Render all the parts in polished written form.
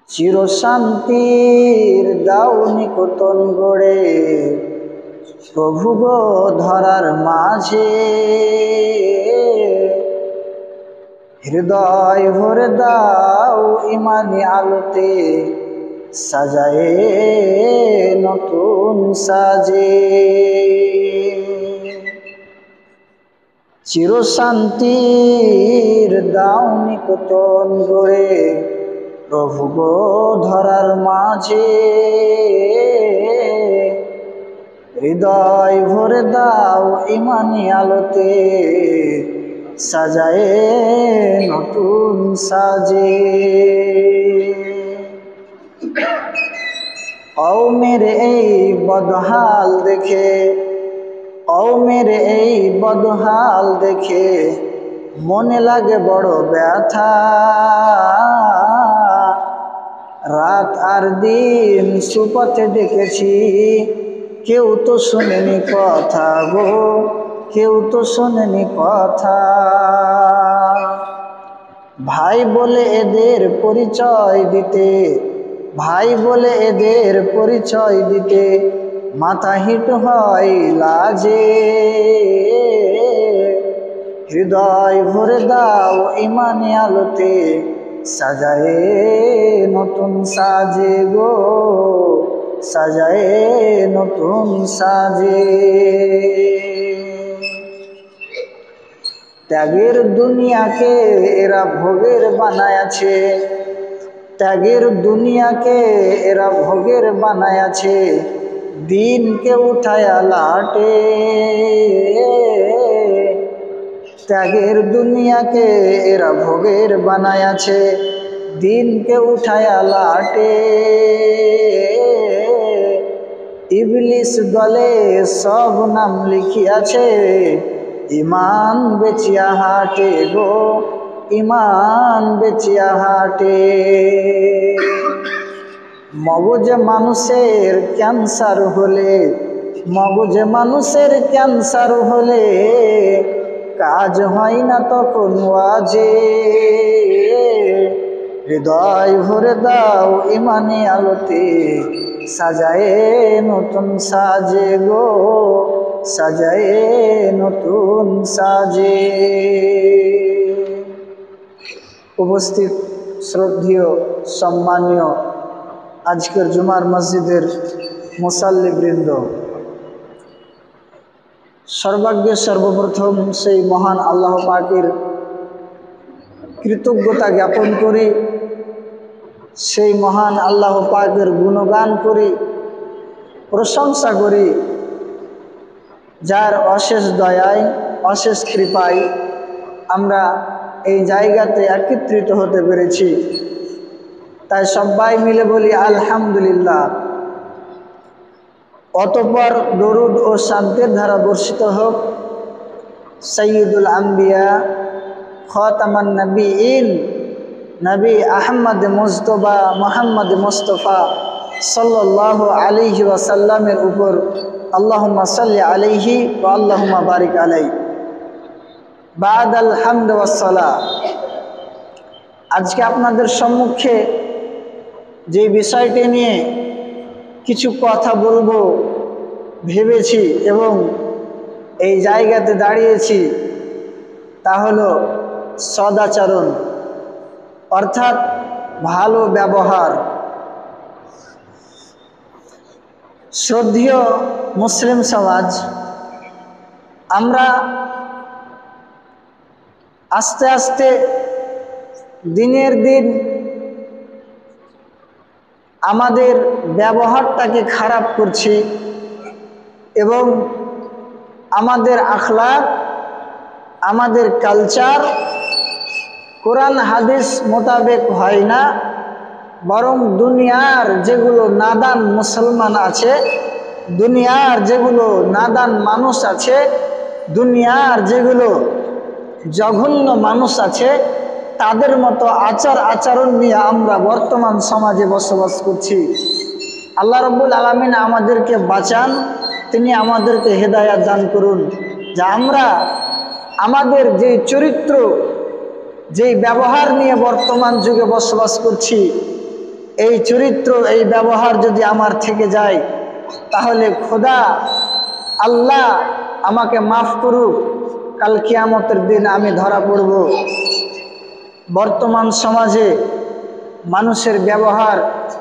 চিরশান্তির দাও নিকটন গড়ে প্রভু গো ধরার মাঝে, হৃদয় ভরে দাও ইমানি আলোতে সাজায়ে নতুন সাজে। চিরশান্তির দাও নিকটন গড়ে প্রভু গো ধরার মাঝে, হৃদয় ভরে দাও ইমানি আলোতে সাজায়ে নতুন সাজে। কওমের এই বদহাল দেখে, কওমের এই বদহাল দেখে মনে লাগে বড় ব্যথা। রাত আর দিন সুপথে ডেকেছি, কেউ তো শোনেনি কথা গো, কেউ তো শোনেনি কথা। ভাই বলে এদের পরিচয় দিতে, ভাই বলে এদের পরিচয় দিতে মাথা হিট হয় লাজে। হৃদয় ভরে দাও ইমানি আলোতে সাজায়ে নতুন সাজে গো, সাজায়ে নতুন সাজে। ত্যাগের দুনিয়াকে এরা ভোগের বানায়াছে, ত্যাগের দুনিয়াকে এরা ভোগের বানায়াছে, দিনকে উঠায়া লাটে। ত্যাগের দুনিয়াকে এরা ভোগের বানায়াছে, দিনকে উঠায়া লাটে। ইবলিস দলে সব নাম লিখিয়াছে, ইমান বেচিয়া হাটে গো, ইমান বেচিয়া হাটে। মগজে মানুষের ক্যান্সার হলে, মগজে মানুষের ক্যান্সার হলে কাজ হয় না তখন ওয়াজে। হৃদয় ভরে দাও ইমানি আলোতে সাজায়ে নতুন সাজে গো, সাজায়ে নতুন সাজে। উপস্থিত শ্রদ্ধেয় সম্মানীয় আজকের জুমার মসজিদের মুসাল্লিবৃন্দ, সর্বাগ্যে সর্বপ্রথম সেই মহান আল্লাহ পাকের কৃতজ্ঞতা জ্ঞাপন করি, সেই মহান আল্লাহ পাকের গুণগান করি, প্রশংসা করি, যার অশেষ দয়ায় অশেষ কৃপায় আমরা এই জায়গাতে একত্রিত হতে পেরেছি। তাই সবাই মিলে বলি আলহামদুলিল্লাহ। অতঃপর দরুদ ও শান্তির ধারা বর্ষিত হোক সৈয়দুল আম্বিয়া খাতামান নবীন নবী আহমদ মুজতবা মুহাম্মদ মুস্তফা সাল্লাল্লাহু আলাইহি ওয়াসাল্লামের উপর। আল্লাহুম্মা সাল্লি আলাইহি ওয়া আল্লাহুম্মা বারিক আলাইহি। বাদাল হামদ ওয়াস সালাহ। আজকে আপনাদের সম্মুখে যে বিষয়টি নিয়ে কিছু কথা বলবো ভেবেছি এবং এই জায়গাতে দাঁড়িয়েছি, তা হলো সদাচরণ, অর্থাৎ ভালো ব্যবহার। শ্রদ্ধেয় মুসলিম সমাজ, আমরা আস্তে আস্তে দিনের দিন আমাদের ব্যবহারটাকে খারাপ করছি এবং আমাদের আখলাক, আমাদের কালচার কোরআন হাদিস মোতাবেক হয় না, বরং দুনিয়ার যেগুলো নাদান মুসলমান আছে, দুনিয়ার যেগুলো নাদান মানুষ আছে, দুনিয়ার যেগুলো জঘন্য মানুষ আছে, তাদের মতো আচার আচরণ নিয়ে আমরা বর্তমান সমাজে বসবাস করছি। আল্লাহ রাব্বুল আলামিন আমাদেরকে বাঁচান, তিনি আমাদেরকে হেদায়াত দান করুন, যে আমরা আমাদের যে চরিত্র, যেই ব্যবহার নিয়ে বর্তমান যুগে বসবাস করছি, এই চরিত্র, এই ব্যবহার যদি আমার থেকে যায়, তাহলে খোদা আল্লাহ আমাকে মাফ করুক, কাল কিয়ামতের দিন আমি ধরা পড়ব। বর্তমান সমাজে মানুষের ব্যবহার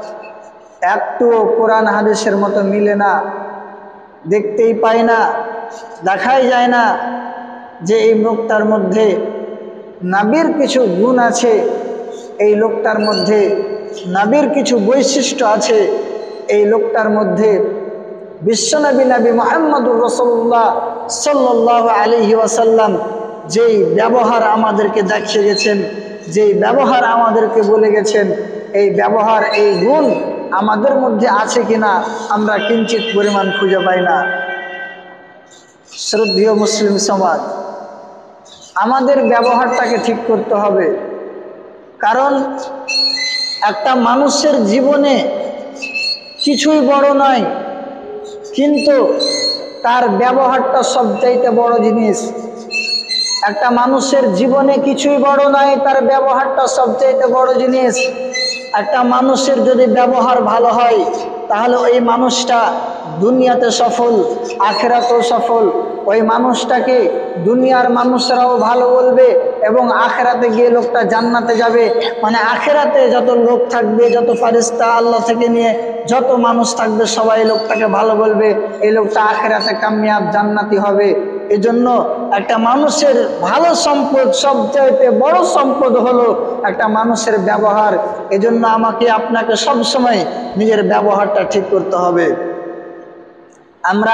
একটুও কোরআন হাদিসের মতো মিলে না, দেখতেই পাই না, দেখাই যায় না যে এই লোকটার মধ্যে নবীর কিছু গুণ আছে, এই লোকটার মধ্যে নবীর কিছু বৈশিষ্ট্য আছে, এই লোকটার মধ্যে বিশ্বনবী নবী মুহাম্মদুর রাসূলুল্লাহ সাল্লাল্লাহু আলাইহি ওয়াসাল্লাম যেই ব্যবহার আমাদেরকে দেখিয়ে গেছেন, যেই ব্যবহার আমাদেরকে বলে গেছেন, এই ব্যবহার, এই গুণ আমাদের মধ্যে আছে কিনা আমরা কিঞ্চিত পরিমাণ খুঁজে পাই না। শ্রদ্ধেয় মুসলিম সমাজ, আমাদের ব্যবহারটাকে ঠিক করতে হবে। কারণ একটা মানুষের জীবনে কিছুই বড় নয়, কিন্তু তার ব্যবহারটা সবচাইতে বড় জিনিস। একটা মানুষের জীবনে কিছুই বড় নয়, তার ব্যবহারটা সবচাইতে বড় জিনিস। একটা মানুষের যদি ব্যবহার ভালো হয়, তাহলে ওই মানুষটা দুনিয়াতে সফল, আখিরাতেও সফল। ওই মানুষটাকে দুনিয়ার মানুষরাও ভালো বলবে এবং আখিরাতে গিয়ে লোকটা জান্নাতে যাবে। মানে আখিরাতে যত লোক থাকবে, যত ফারিস্তা আল্লাহ থেকে নিয়ে যত মানুষ থাকবে, সবাই লোকটাকে ভালো বলবে, এই লোকটা আখিরাতে কামিয়াব, জান্নাতি হবে। এজন্য একটা মানুষের ভালো সম্পদ, সবচাইতে বড় সম্পদ হলো একটা মানুষের ব্যবহার। এজন্য আমাকে আপনাকে সব সময় নিজের ব্যবহারটা ঠিক করতে হবে। আমরা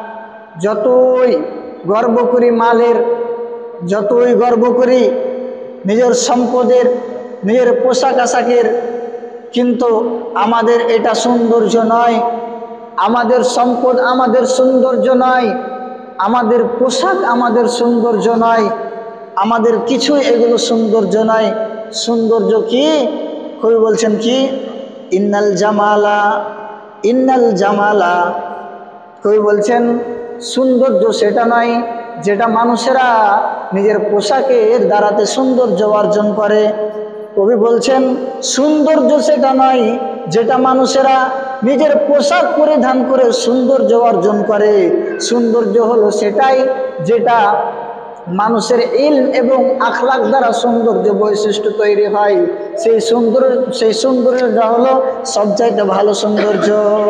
যতই গর্ব করি মালের, যতই গর্ব করি নিজের সম্পদের, নিজের পোশাক আশাকের, কিন্তু আমাদের এটা সৌন্দর্য নয়। আমাদের সম্পদ আমাদের সৌন্দর্য নয়, আমাদের পোশাক আমাদের সৌন্দর্য নয়, আমাদের কিছুই এগুলো সৌন্দর্য নয়। সৌন্দর্য কি? কবি বলছেন কি, ইন্নাল জামালা, ইন্নাল জামালা। কবি বলছেন সৌন্দর্য সেটা নয় যেটা মানুষেরা নিজের পোশাকের দ্বারাতে সৌন্দর্য অর্জন করে। কবি বলছেন সৌন্দর্য সেটা নয় যেটা মানুষেরা নিজের পোশাক পরিধান করে সৌন্দর্য অর্জন করে। সৌন্দর্য হলো সেটাই যেটা মানুষের ইলম এবং আখলাক দ্বারা সৌন্দর্য বৈশিষ্ট্য তৈরি হয়। সেই সৌন্দর্যটা হলো সবচাইতে ভালো সৌন্দর্য।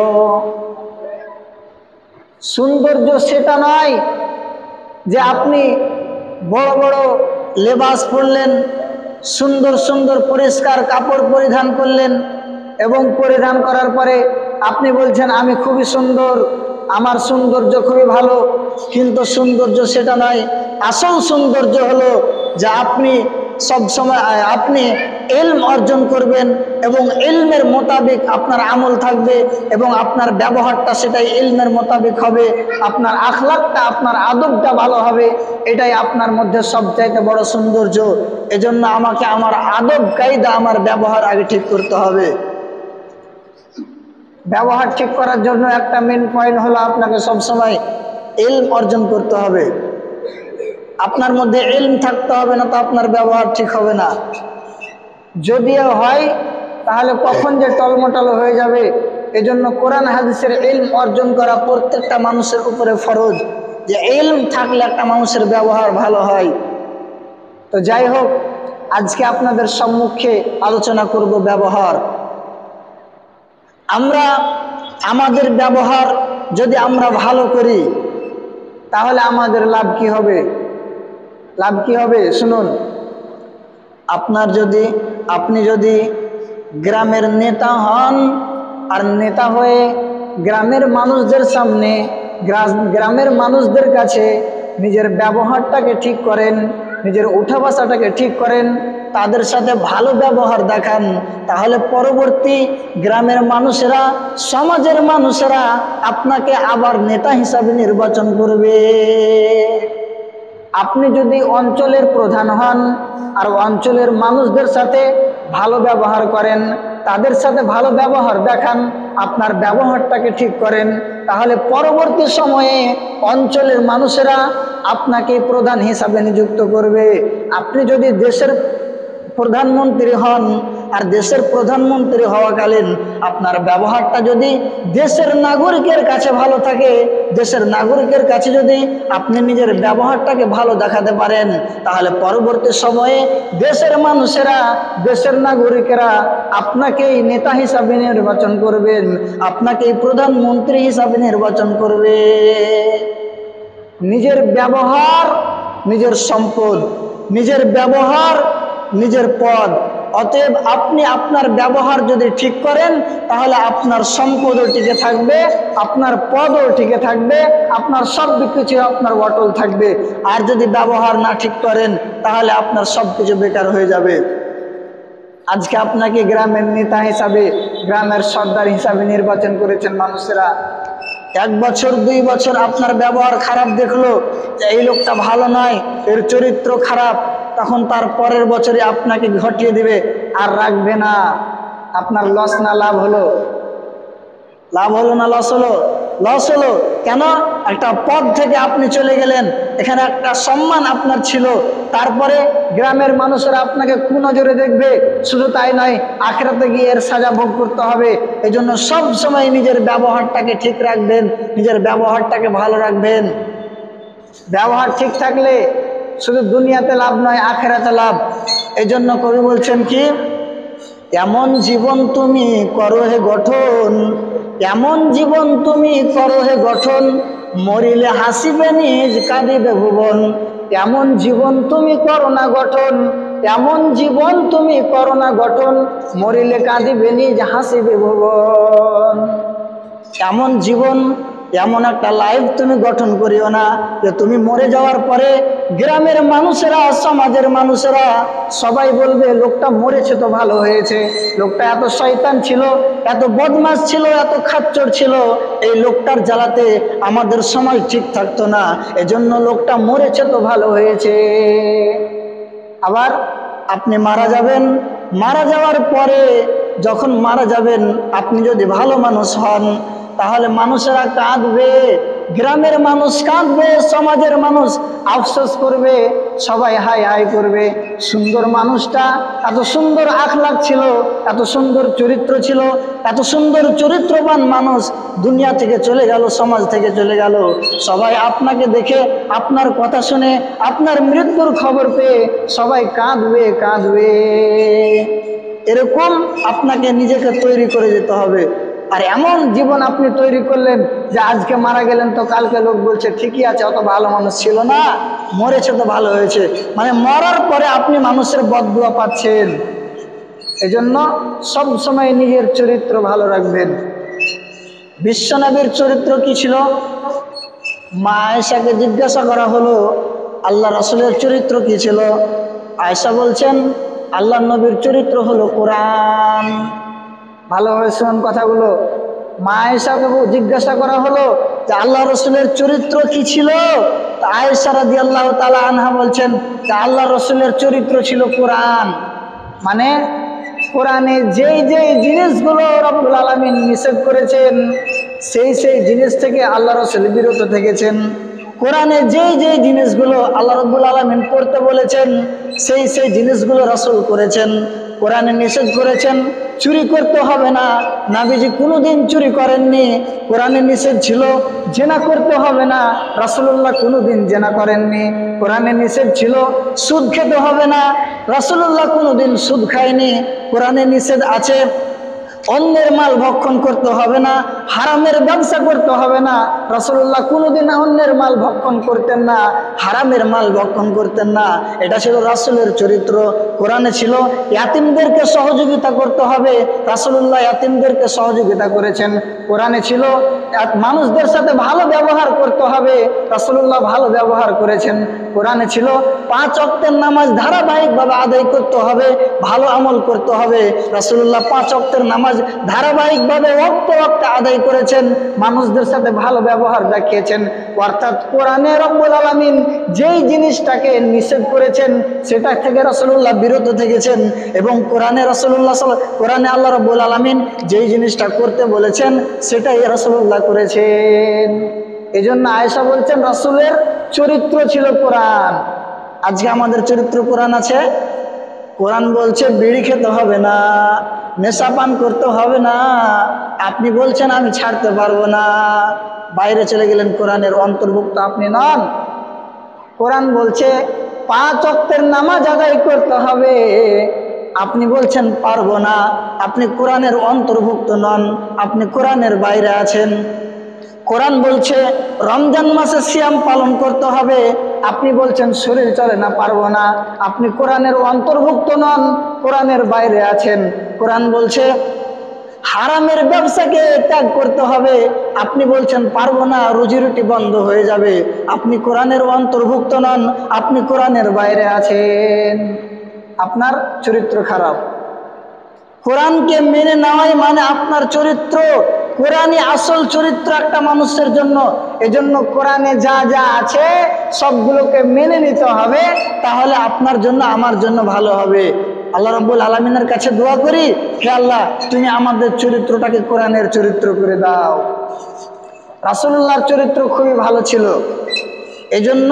সৌন্দর্য সেটা নয় যে আপনি বড় বড় লেবাস পরলেন, সুন্দর সুন্দর পরিষ্কার কাপড় পরিধান করলেন এবং পরিধান করার পরে আপনি বলছেন আমি খুবই সুন্দর, আমার সৌন্দর্য খুবই ভালো। কিন্তু সৌন্দর্য সেটা নয়। আসল সৌন্দর্য হলো যে আপনি সব সময় আপনি ইলম অর্জন করবেন এবং ইলমের মোতাবেক আপনার আমল থাকবে এবং আপনার ব্যবহারটা সেটাই ইলমের মোতাবেক হবে, আপনার আখলাকটা, আপনার আদবটা ভালো হবে। এটাই আপনার মধ্যে সবচাইতে বড় সৌন্দর্য। এজন্য আমাকে আমার আদব কায়দা, আমার ব্যবহার আগে ঠিক করতে হবে। ব্যবহার ঠিক করার জন্য একটা মেন পয়েন্ট হলো আপনাকে সবসময় ইলম অর্জন করতে হবে। আপনার মধ্যে ইলম থাকতে হবে, না তো আপনার ব্যবহার ঠিক হবে না। যদিও হয় তাহলে কখন যে টলমটল হয়ে যাবে। এজন্য কোরআন হাদিসের ইলম অর্জন করা প্রত্যেকটা মানুষের উপরে ফরজ, যে ইলম থাকলে একটা মানুষের ব্যবহার ভালো হয়। তো যাই হোক, আজকে আপনাদের সম্মুখে আলোচনা করব ব্যবহার। আমরা আমাদের ব্যবহার যদি আমরা ভালো করি তাহলে আমাদের লাভ কি হবে? লাভ কি হবে শুনুন। আপনি যদি গ্রামের নেতা হন আর নেতা হয়ে গ্রামের মানুষদের সামনে, গ্রামের মানুষদের কাছে নিজের ব্যবহারটাকে ঠিক করেন, নিজের উঠা বসাটাকে ঠিক করেন, তাদের সাথে ভালো ব্যবহার দেখান, তাহলে পরবর্তী গ্রামের মানুষেরা, সমাজের মানুষেরা আপনাকে আবার নেতা হিসাবে নির্বাচন করবে। আপনি যদি অঞ্চলের প্রধান হন আর অঞ্চলের মানুষদের সাথে ভালো ব্যবহার করেন, তাদের সাথে ভালো ব্যবহার দেখান, আপনার ব্যবহারটাকে ঠিক করেন, তাহলে পরবর্তী সময়ে অঞ্চলের মানুষেরা আপনাকে প্রধান হিসাবে নিযুক্ত করবে। আপনি যদি দেশের প্রধানমন্ত্রী হন আর দেশের প্রধানমন্ত্রী হওয়াকালীন আপনার ব্যবহারটা যদি দেশের নাগরিকের কাছে ভালো থাকে, দেশের নাগরিকের কাছে যদি আপনি নিজের ব্যবহারটাকে ভালো দেখাতে পারেন, তাহলে পরবর্তী সময়ে দেশের মানুষেরা, দেশের নাগরিকেরা আপনাকেই নেতা হিসাবে নির্বাচন করবেন, আপনাকেই প্রধানমন্ত্রী হিসাবে নির্বাচন করবে। নিজের ব্যবহার নিজের সম্পদ, নিজের ব্যবহার নিজের পদ। অতএব আপনি আপনার ব্যবহার যদি ঠিক করেন, তাহলে আপনার সম্পদও টিকে থাকবে, আপনার পদও টিকে থাকবে, আপনার সব কিছু আপনার অটল থাকবে। আর যদি ব্যবহার না ঠিক করেন, তাহলে আপনার সব কিছু বেকার হয়ে যাবে। আজকে আপনাকে গ্রামের নেতা হিসাবে, গ্রামের সর্দার হিসাবে নির্বাচন করেছেন মানুষেরা। 1 বছর 2 বছর আপনার ব্যবহার খারাপ দেখলো, যে এই লোকটা ভালো নয়, এর চরিত্র খারাপ, তখন তার পরের বছরে আপনাকে ঘটিয়ে দিবে, আর রাখবে না। আপনার লস না লাভ হলো? লাভ হলো না লস হলো? লস হলো। কেন? একটা পদ থেকে আপনি চলে গেলেন, এখানে একটা সম্মান আপনার ছিল, তারপরে গ্রামের মানুষেরা আপনাকে কুনজরে দেখবে। শুধু তাই নয়, আখিরাতে গিয়ে এর সাজা ভোগ করতে হবে। এই জন্য সব সময় নিজের ব্যবহারটাকে ঠিক রাখবেন, নিজের ব্যবহারটাকে ভালো রাখবেন। ব্যবহার ঠিক থাকলে শুধু দুনিয়াতে লাভ নয়, আখিরাতে লাভ। এই জন্য কবি বলছেন কি, এমন জীবন তুমি করো হে গঠন, এমন জীবন তুমি করো হে গঠন, মরিলে হাসিবে নিজ কাঁদিবে ভুবন। এমন জীবন তুমি করো না গঠন, এমন জীবন তুমি করো না গঠন, মরিলে কাঁদিবে নিজ হাসিবে ভুবন। এমন জীবন, এমন একটা লাইফ তুমি গঠন করিও না যে তুমি মরে যাওয়ার পরে গ্রামের মানুষেরা, সমাজের মানুষেরা সবাই বলবে লোকটা মরেছে তো ভালো হয়েছে, লোকটা এত শয়তান ছিল, এত বদমাশ ছিল, এত খাচ্চর ছিল, এই লোকটার জ্বালাতে আমাদের সমাজ ঠিক থাকতো না, এজন্য লোকটা মরেছে তো ভালো হয়েছে। আবার আপনি মারা যাবেন, মারা যাওয়ার পরে যখন মারা যাবেন, আপনি যদি ভালো মানুষ হন, তাহলে মানুষেরা কাঁদবে, গ্রামের মানুষ কাঁদবে, সমাজের মানুষ আফসোস করবে, সবাই হাই হাই করবে। সুন্দর মানুষটা, এত সুন্দর আখলাক ছিল, এত সুন্দর চরিত্র ছিল, এত সুন্দর চরিত্রবান মানুষ দুনিয়া থেকে চলে গেল, সমাজ থেকে চলে গেল। সবাই আপনাকে দেখে, আপনার কথা শুনে, আপনার মৃত্যুর খবর পেয়ে সবাই কাঁদবে কাঁদবে। এরকম আপনাকে নিজেকে তৈরি করে যেতে হবে। আর এমন জীবন আপনি তৈরি করলেন যে আজকে মারা গেলেন তো কালকে লোক বলছে ঠিকই আছে, অত ভালো মানুষ ছিল না, মরেছে তো ভালো হয়েছে। মানে মরার পরে আপনি মানুষের বদদুয়া পাচ্ছেন। এজন্য সব সময় নিজের চরিত্র ভালো রাখবেন। বিশ্বনবীর চরিত্র কি ছিল? মা আয়েশাকে জিজ্ঞাসা করা হলো আল্লাহ রাসূলের চরিত্র কি ছিল? আয়েশা বলছেন আল্লাহ নবীর চরিত্র হলো কোরআন। ভালোভাবে শুনুন কথাগুলো। মা আয়েশাকে জিজ্ঞাসা করা হলো যে আল্লাহ রসুলের চরিত্র কি ছিল? আয়েশা রাদিয়াল্লাহু তাআলা আনহা বলছেন যে আল্লাহ রসুলের চরিত্র ছিল কোরআন। মানে কোরআনে যেই যেই জিনিসগুলো রব্বুল আলামিন নিষেধ করেছেন, সেই সেই জিনিস থেকে আল্লাহ রসুল বিরত থেকেছেন। কোরআনে যেই যেই জিনিসগুলো আল্লাহ রব্বুল আলামিন করতে বলেছেন, সেই সেই জিনিসগুলো রাসূল করেছেন। কোরআনে নিষেধ করেছেন চুরি করতে হবে না, নবীজি কোনোদিন চুরি করেননি। কোরআনে নিষেধ ছিল জেনা করতে হবে না, রাসূলুল্লাহ কোনোদিন জেনা করেননি। কোরআনে নিষেধ ছিল সুদ খেতে হবে না, রাসূলুল্লাহ কোনোদিন সুদ খায়নি। কোরআনে নিষেধ আছে অন্যের মাল ভক্ষণ করতে হবে না, হারামের ব্যবসা করতে হবে না, রাসূলুল্লাহ কোনোদিন অন্যের মাল ভক্ষণ করতেন না, হারামের মাল ভক্ষণ করতেন না। এটা ছিল রাসূলের চরিত্র। কোরআনে ছিল ইয়াতিমদেরকে সহযোগিতা করতে হবে, রাসূলুল্লাহ ইয়াতিমদেরকে সহযোগিতা করেছেন। কোরআনে ছিল মানুষদের সাথে ভালো ব্যবহার করতে হবে, রাসূলুল্লাহ ভালো ব্যবহার করেছেন। কোরআনে ছিল 5 ওয়াক্তের নামাজ ধারাবাহিকভাবে আদায় করতে হবে, ভালো আমল করতে হবে, রাসূলুল্লাহ 5 ওয়াক্তের নামাজ ধারাবাহিকভাবে ওয়াক্তে ওয়াক্তে আদায় করেছেন, মানুষদের সাথে ভালো ব্যবহার দেখিয়েছেন। অর্থাৎ কোরআনে রব্বুল আলামিন যেই জিনিসটাকে নিষেধ করেছেন সেটা থেকে রাসূলুল্লাহ বিরত থেকেছেন, এবং কোরআনে কোরআনে আল্লাহ রব্বুল আলামিন যেই জিনিসটা করতে বলেছেন সেটাই রাসূলুল্লাহ করেছেন। এজন্য আয়েশা বলছেন রাসূলের চরিত্র ছিল কোরআন। আজকে আমাদের চরিত্র কোরআন আছে? কোরআন বলছে বিড়ি খেতে হবে না, নেশা পান করতে হবে না, আপনি বলছেন আমি ছাড়তে পারবো না, বাইরে চলে গেলেন, কোরআনের অন্তর্ভুক্ত আপনি নন। কোরআন বলছে 5 ওয়াক্তের নামাজ আদায় করতে হবে, আপনি বলছেন পারবো না, আপনি কোরআনের অন্তর্ভুক্ত নন, আপনি কোরআনের বাইরে আছেন। কোরআন বলছে রমজান মাসে সিয়াম পালন করতে হবে, আপনি বলছেন শরীর চলে না, পারবো না, আপনি কোরআনের অন্তর্ভুক্ত নন, কোরআনের বাইরে আছেন। কোরআন বলছে হারামের ব্যবসাকে ত্যাগ করতে হবে, আপনি বলছেন পারবো না, রুজি রুটি বন্ধ হয়ে যাবে, আপনি কোরআনের অন্তর্ভুক্ত নন, আপনি কোরআনের বাইরে আছেন। আপনার চরিত্র খারাপ। কোরআনকে মেনে নেওয়াই মানে আপনার চরিত্র, কোরআনই আসল চরিত্র একটা মানুষের জন্য। এজন্য কোরআনে যা যা আছে সবগুলোকে মেনে নিতে হবে, তাহলে আপনার জন্য আমার জন্য ভালো হবে। আল্লাহ রাব্বুল আলামিনের কাছে দোয়া করি, হে আল্লাহ তুমি আমাদের চরিত্রটাকে কোরআনের চরিত্র করে দাও। রাসূলুল্লাহর চরিত্র খুবই ভালো ছিল, এজন্য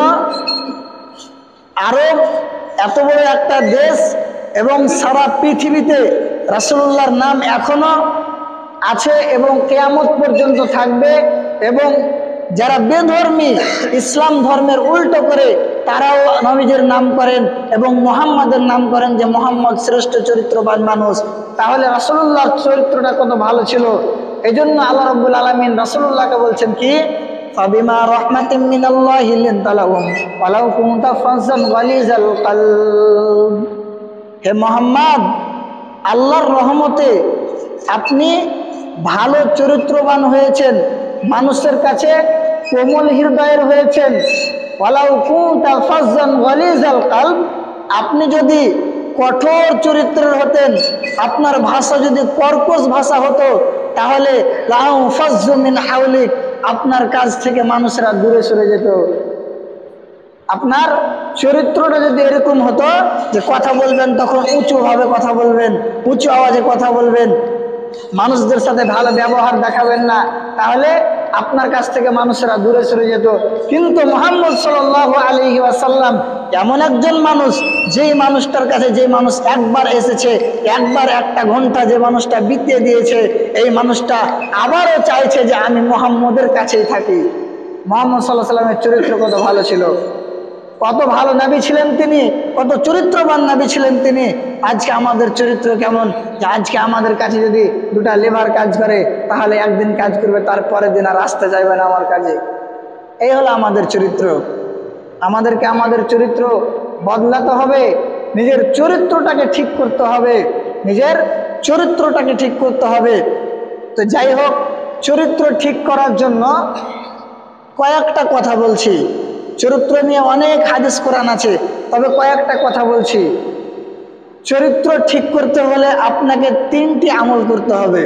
আরব এত বড় একটা দেশ এবং সারা পৃথিবীতে রাসূলুল্লাহর নাম এখনো আছে এবং কিয়ামত পর্যন্ত থাকবে। এবং যারা বেধর্মী, ইসলাম ধর্মের উল্টো করে, তারাও নবীজির নাম করেন এবং মুহাম্মাদের নাম করেন যে মুহাম্মদ শ্রেষ্ঠ চরিত্রবান মানুষ। তাহলে রাসূলুল্লাহর চরিত্রটা কত ভালো ছিল। এজন্য আল্লাহ রাব্বুল আলামিন রাসূলুল্লাহকে বলছেন কি, ফাবিমা রাহমাতিম মিনাল্লাহি লিনতা লাহুম ওয়ালাউ কুনতা ফাজ্জান গালিজাল কলব। হে মুহাম্মদ, আল্লাহর রহমতে আপনি ভালো চরিত্রবান হয়েছেন, মানুষের কাছে কোমল হৃদয়ের হয়েছেন। ওয়ালাউ কুনতা ফাজ্জান গালিজাল কলব, আপনি যদি কঠোর চরিত্রের হতেন, আপনার ভাষা যদি কর্কশ ভাষা হতো, তাহলে লাউ ফাজ্জু মিন হাওলিক, আপনার কাছ থেকে মানুষরা দূরে সরে যেত। আপনার চরিত্রটা যদি এরকম হতো যে কথা বলবেন তখন উঁচুভাবে কথা বলবেন, উঁচু আওয়াজে কথা বলবেন, মানুষদের সাথে ভালো ব্যবহার দেখাবেন না, তাহলে আপনার কাছ থেকে মানুষরা দূরে সরে যেত। কিন্তু মুহাম্মদ সাল্লাল্লাহু আলাইহি ওয়াসাল্লাম এমন একজন মানুষ, যেই মানুষটার কাছে যে মানুষ একবার এসেছে, একবার একটা ঘন্টা যে মানুষটা বিতিয়ে দিয়েছে, এই মানুষটা আবারও চাইছে যে আমি মুহাম্মদের কাছেই থাকি। মুহাম্মদ সাল্লাল্লাহু আলাইহি ওয়াসাল্লামের চরিত্র কত ভালো ছিল, কত ভালো নবী ছিলেন তিনি, কত চরিত্রবান নবী ছিলেন তিনি। আজকে আমাদের চরিত্র কেমন, যে আজকে আমাদের কাছে যদি দুটা লেবার কাজ করে, তাহলে একদিন কাজ করবে, তারপরের দিন আর আসতে যাবে না আমার কাজে। এই হলো আমাদের চরিত্র। আমাদেরকে আমাদের চরিত্র বদলাতে হবে, নিজের চরিত্রটাকে ঠিক করতে হবে, নিজের চরিত্রটাকে ঠিক করতে হবে। তো যাই হোক, চরিত্র ঠিক করার জন্য কয়েকটা কথা বলছি। চরিত্র নিয়ে অনেক হাদিস কোরআন আছে, তবে কয়েকটা কথা বলছি। চরিত্র ঠিক করতে হলে আপনাকে 3টি আমল করতে হবে,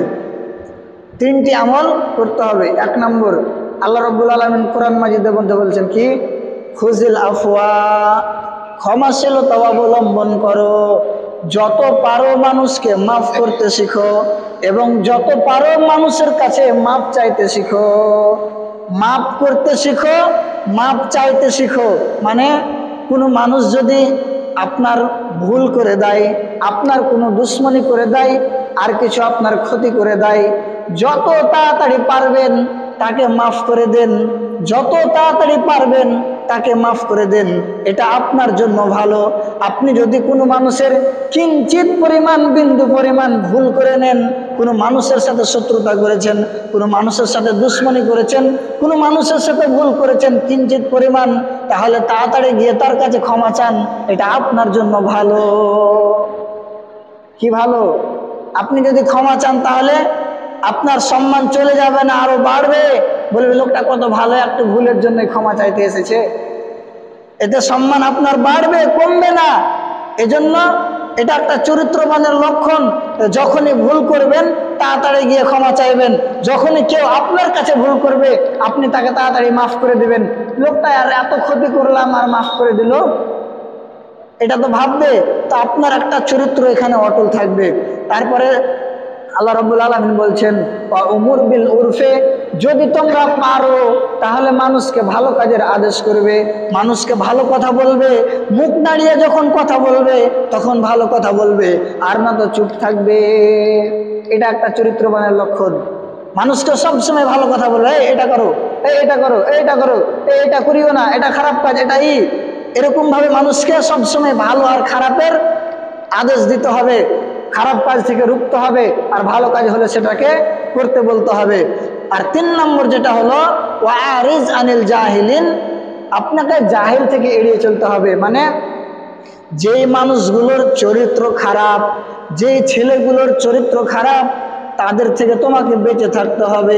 3টি আমল করতে হবে। 1 নম্বর, আল্লাহ রাব্বুল আলামিন কোরআন মাজিদের মধ্যে বলছেন কি, খুজিল আফওয়া, ক্ষমাশীলতা অবলম্বন করো, যত পারো মানুষকে মাফ করতে শিখো এবং যত পারো মানুষের কাছে মাফ চাইতে শিখো। মাফ করতে শিখো, মাফ চাইতে শিখো, মানে কোনো মানুষ যদি আপনার ভুল করে দেয়, আপনার কোনো দুশ্মনী করে দেয়, আর কিছু আপনার ক্ষতি করে দেয়, যত তাড়াতাড়ি পারবেন তাকে মাফ করে দেন, যত তাড়াতাড়ি পারবেন তাকে মাফ করে দেন, এটা আপনার জন্য ভালো। আপনি যদি কোনো মানুষের কিঞ্চিত পরিমাণ, বিন্দু পরিমাণ ভুল করে নেন, কোনো মানুষের সাথে শত্রুতা করেছেন, কোনো মানুষের সাথে দুশ্মনী করেছেন, কোনো মানুষের সাথে ভুল করেছেন কিঞ্চিত পরিমাণ, তাহলে তাড়াতাড়ি গিয়ে তার কাছে ক্ষমা চান, এটা আপনার জন্য ভালো। কি ভালো? আপনি যদি ক্ষমা চান তাহলে আপনার সম্মান চলে যাবে না, আরো বাড়বে। বলবে লোকটা কত ভালো, একটা ভুলের জন্য ক্ষমা চাইতে এসেছে। এতে সম্মান আপনার বাড়বে, কমবে না। এজন্য এটা একটা চরিত্রবানের লক্ষণ। যখনই ভুল করবেন তাড়াতাড়ি গিয়ে ক্ষমা চাইবেন, যখনই কেউ আপনার কাছে ভুল করবে আপনি তাকে তাড়াতাড়ি মাফ করে দিবেন। লোকটা আর এত ক্ষতি করলাম আর মাফ করে দিল, এটা তো ভাববে। তো আপনার একটা চরিত্র এখানে অটল থাকবে। তারপরে আল্লাহ রাব্বুল আলামিন বলছেন ওয়া উমুর বিল উরফে, যদি তোমরা পারো তাহলে মানুষকে ভালো কাজের আদেশ করবে, মানুষকে ভালো কথা বলবে, মুখ নাড়িয়ে যখন কথা বলবে তখন ভালো কথা বলবে, আর না তো চুপ থাকবে। এটা একটা চরিত্রবানের লক্ষণ। মানুষকে সবসময় ভালো কথা বলবে, এই এটা করো, এই এটা করো, এইটা করো, এই এটা করিও না, এটা খারাপ কাজ, এটা এরকম ভাবে মানুষকে সবসময় ভালো আর খারাপের আদেশ দিতে হবে, খারাপ কাজ থেকে রুখতে হবে, আর ভালো কাজ হলে সেটাকে করতে বলতে হবে। আর 3 নম্বর যেটা হলো ওয়ারিজ আনিল জাহিলিন, আপনাকে জাহিল থেকে এড়িয়ে চলতে হবে। মানে যেই মানুষগুলোর চরিত্র খারাপ, যেই ছেলেগুলোর চরিত্র খারাপ, তাদের থেকে তোমাকে বেঁচে থাকতে হবে।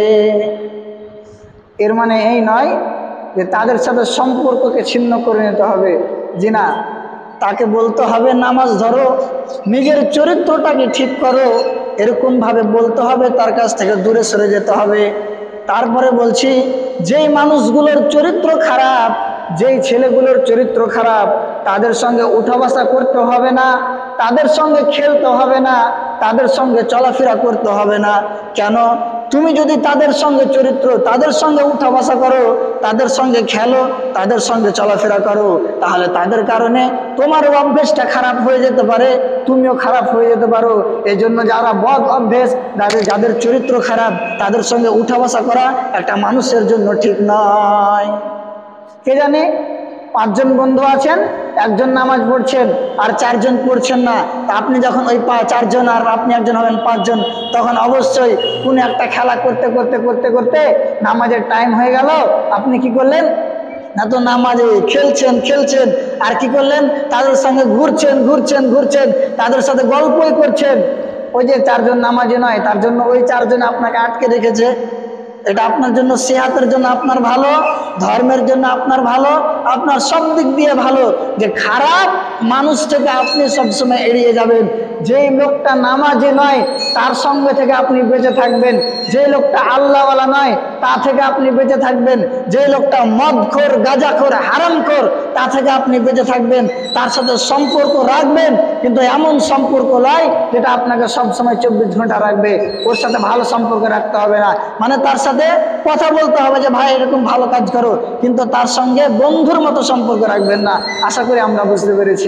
এর মানে এই নয় যে তাদের সাথে সম্পর্ককে ছিন্ন করে নিতে হবে, জি না, তাকে বলতে হবে নামাজ ধরো, নিজের চরিত্রটাকে ঠিক করো, এরকমভাবে বলতে হবে, তার কাছ থেকে দূরে সরে যেতে হবে। তারপরে বলছি, যেই মানুষগুলোর চরিত্র খারাপ, যেই ছেলেগুলোর চরিত্র খারাপ, তাদের সঙ্গে উঠা বসা করতে হবে না, তাদের সঙ্গে খেলতে হবে না, তাদের সঙ্গে চলাফেরা করতে হবে না। কেন? তুমি যদি তাদের সঙ্গে চরিত্র, তাদের সঙ্গে উঠা বসা করো, তাদের সঙ্গে খেলো, তাদের সঙ্গে চলাফেরা করো, তাহলে তাদের কারণে তোমার অভ্যেসটা খারাপ হয়ে যেতে পারে, তুমিও খারাপ হয়ে যেতে পারো। এই জন্য যারা বদ অভ্যেস, যাদের চরিত্র খারাপ, তাদের সঙ্গে উঠা বসা করা একটা মানুষের জন্য ঠিক নয়। কে জানে 5 জন বন্ধু আছেন, একজন নামাজ পড়ছেন আর 4 জন পড়ছেন না, তা আপনি যখন ওই 4 জন আর আপনি একজন হবেন 5 জন, তখন অবশ্যই কোনো একটা খেলা করতে করতে করতে করতে নামাজের টাইম হয়ে গেল, আপনি কি করলেন না, তো নামাজে খেলছেন খেলছেন, আর কি করলেন, তাদের সঙ্গে ঘুরছেন ঘুরছেন ঘুরছেন, তাদের সাথে গল্পই করছেন। ওই যে 4 জন নামাজি নয়, তার জন্য ওই 4 জন আপনাকে আটকে রেখেছে। এটা আপনার জন্য, সেহাতের জন্য আপনার ভালো, ধর্মের জন্য আপনার ভালো, আপনার সব দিক দিয়ে ভালো, যে খারাপ মানুষ থেকে আপনি সবসময় এড়িয়ে যাবেন। যেই লোকটা নামাজি নয় তার সঙ্গে থেকে আপনি বেঁচে থাকবেন, যে লোকটা আল্লাহওয়ালা নয় তা থেকে আপনি বেঁচে থাকবেন, যে লোকটা মদখোর, গাঁজাখোর, হারামখোর, তা থেকে আপনি বেঁচে থাকবেন। তার সাথে সম্পর্ক রাখবেন, কিন্তু এমন সম্পর্ক নয় যেটা আপনাকে সবসময় 24 ঘন্টা রাখবে। ওর সাথে ভালো সম্পর্ক রাখতে হবে না, মানে তার সাথে কথা বলতে হবে যে ভাই এরকম ভালো কাজ করো, কিন্তু তার সঙ্গে বন্ধুর মতো সম্পর্ক রাখবেন না। আশা করি আমরা বুঝতে পেরেছি,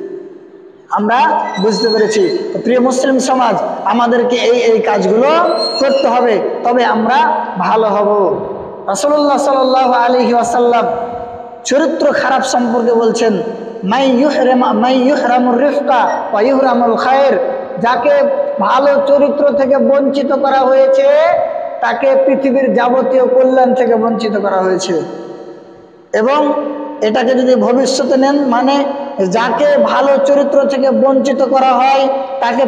আমরা বুঝতে পেরেছি। প্রিয় মুসলিম সমাজ, আমাদেরকে এই কাজগুলো করতে হবে, তবে আমরা ভালো হব। রাসূলুল্লাহ সাল্লাল্লাহু আলাইহি ওয়াসাল্লাম চরিত্র খারাপ সম্পর্কে বলছেন, মাই ইউহরামুর রিফকা ওয়া ইউহরামুল খায়র, যাকে ভালো চরিত্র থেকে বঞ্চিত করা হয়েছে তাকে পৃথিবীর যাবতীয় কল্যাণ থেকে বঞ্চিত করা হয়েছে। এবং এটাকে যদি ভবিষ্যতে নেন, মানে যাকে ভালো চরিত্র থেকে বঞ্চিত করা হয় তাকে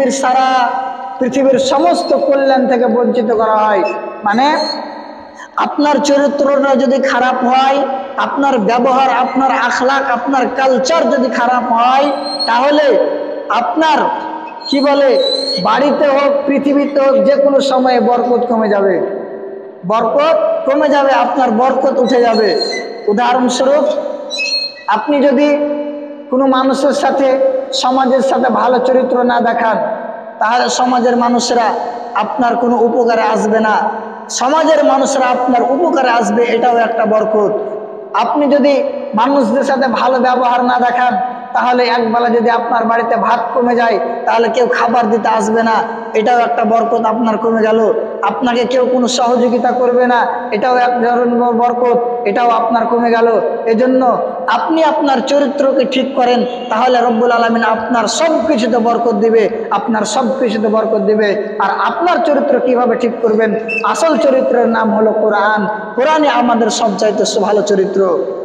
পৃথিবীর সমস্ত কল্যাণ থেকে বঞ্চিত করা হয়। মানে আপনার চরিত্রটা যদি খারাপ হয়, আপনার ব্যবহার, আপনার আখলাক, আপনার কালচার যদি খারাপ হয়, তাহলে আপনার কি বলে, বাড়িতে হোক, পৃথিবীতে হোক, যে কোনো সময়ে বরকত কমে যাবে, বরকত কমে যাবে, আপনার বরকত উঠে যাবে। উদাহরণস্বরূপ, আপনি যদি কোনো মানুষের সাথে, সমাজের সাথে ভালো চরিত্র না দেখান, তাহলে সমাজের মানুষরা আপনার কোনো উপকারে আসবে না, সমাজের মানুষরা আপনার উপকারে আসবে, এটাও একটা বরকত। আপনি যদি মানুষদের সাথে ভালো ব্যবহার না দেখান, তাহলে একবেলা যদি আপনার বাড়িতে ভাত কমে যায়, তাহলে কেউ খাবার দিতে আসবে না, এটাও একটা বরকত আপনার কমে গেল। আপনাকে কেউ কোনো সহযোগিতা করবে না, এটাও এক ধরনের বরকত, এটাও আপনার কমে গেল। এজন্য আপনি আপনার চরিত্রকে ঠিক করেন, তাহলে রব্বুল আলামিন আপনার সব কিছুতে বরকত দিবে, আপনার সব কিছুতে বরকত দিবে। আর আপনার চরিত্র কিভাবে ঠিক করবেন? আসল চরিত্রের নাম হলো কোরআন। কোরআনই আমাদের সবচাইতে ভালো চরিত্র।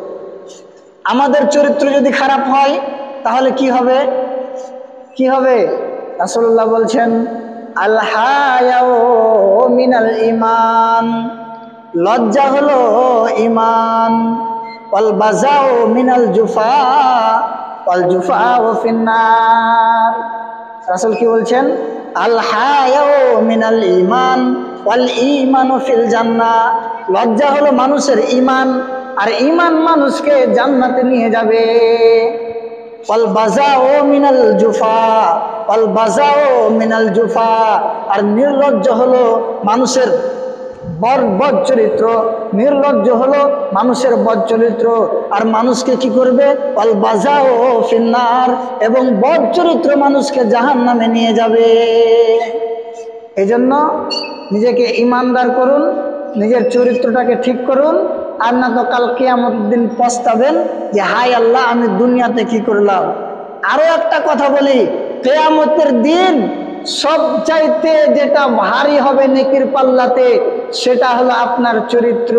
আমাদের চরিত্র যদি খারাপ হয় তাহলে কি হবে? কি হবে? রাসূলুল্লাহ বলছেন, আল হায়াউ মিনাল ঈমান, লজ্জা হলো ঈমান, ওয়াল বাযাউ মিনাল জুফা, ওয়াল জুফাউ ফিন্নার। রাসূল কি বলছেন? আল হায়াউ মিনাল ঈমান ওয়াল ঈমানু ফিল জান্নাহ, লজ্জা হলো মানুষের ঈমান, আর ঈমান মানুষকে জান্নাতে নিয়ে যাবে। ওয়াল বাযাউ মিনাল জুফা, ওয়াল বাযাউ মিনাল জুফা, আর নির্লজ্জ হলো মানুষের বদ চরিত্র, নির্লজ্জ হলো মানুষের বদ চরিত্র। আর মানুষকে কি করবে? ওয়াল বাযাউ ফিন্নার, এবং বদ চরিত্র মানুষকে জাহান্নামে নিয়ে যাবে। এই জন্য নিজেকে ইমানদার করুন, নিজের চরিত্রটাকে ঠিক করুন, আর না তো কাল কিয়ামতের দিন পস্তাবেন যে হায় আল্লাহ আমি দুনিয়াতে কি করলাম। আরো একটা কথা বলি, কিয়ামতের দিন সবচাইতে যেটা ভারী হবে নেকির পাল্লাতে, সেটা হলো আপনার চরিত্র।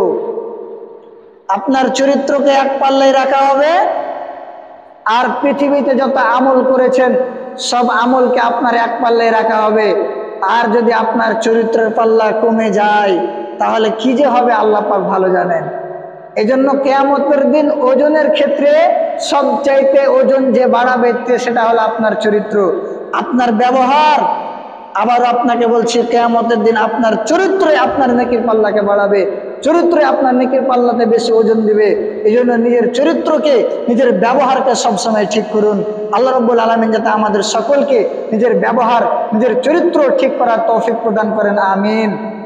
আপনার চরিত্রকে এক পাল্লায় রাখা হবে, আর পৃথিবীতে যত আমল করেছেন সব আমলকে আপনার এক পাল্লায় রাখা হবে। আর যদি আপনার চরিত্রের পাল্লা কমে যায় তাহলে কি যে হবে আল্লাহ পাক ভালো জানেন। এজন্য কিয়ামতের দিন ওজনের ক্ষেত্রে সবচাইতে ওজন যে বাড়াবে সেটা হলো আপনার চরিত্র, আপনার ব্যবহার। আবার আপনাকে বলছি, কিয়ামতের দিন আপনার চরিত্রই আপনার নেকির পাল্লাকে বাড়াবে, চরিত্রই আপনার নেকির পাল্লাতে বেশি ওজন দিবে। এই জন্য নিজের চরিত্রকে, নিজের ব্যবহারকে সবসময় ঠিক করুন। আল্লাহ রাব্বুল আলামিন যাতে আমাদের সকলকে নিজের ব্যবহার, নিজের চরিত্র ঠিক করার তৌফিক প্রদান করেন, আমিন।